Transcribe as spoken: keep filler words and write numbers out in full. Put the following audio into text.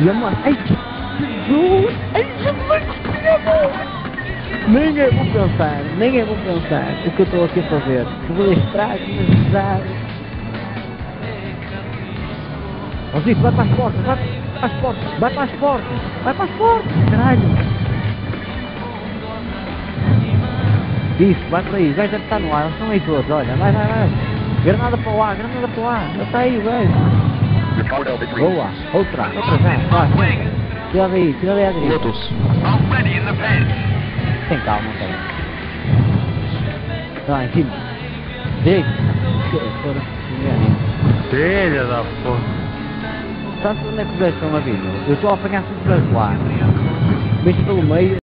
E a mãe, ai, Jesus, ai, Jesus, nem é bom pensar, nem é bom pensar o que eu estou aqui a fazer. Que vou estrago, mas já... Ó Zico, vai para as portas, vai para as portas, vai para as portas, vai para as portas, caralho. Isso, vai para aí, o gajo deve estar no ar, eles estão aí todos, olha, vai, vai, vai. Granada para o ar, granada para o ar, já está aí o gajo. Boa, outra, outra já, vai, vai. Tira daí, tira daí a direita. Lotus. Tem calma, tem. Vai, em cima. Direito. Filha da porra. Sabe onde é que os gajos estão a vir? Eu estou a apanhar tudo para lá. Mesmo pelo meio.